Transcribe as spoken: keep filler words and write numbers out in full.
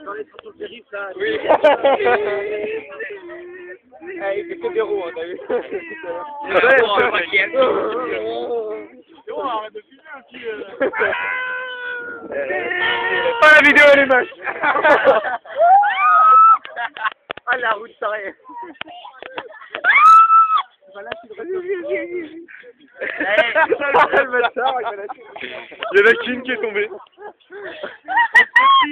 dans les stations de périph' là. Oui. Eh, il fait que des roues, hein, t'as vu? Ouais, on va pas qui aime. C'est bon, arrête de filmer aussi. Ah, la vidéo elle est moche. Ah, la route s'arrête. Voilà, tu le Elle me sort, Il y en a qu'une qui est tombée.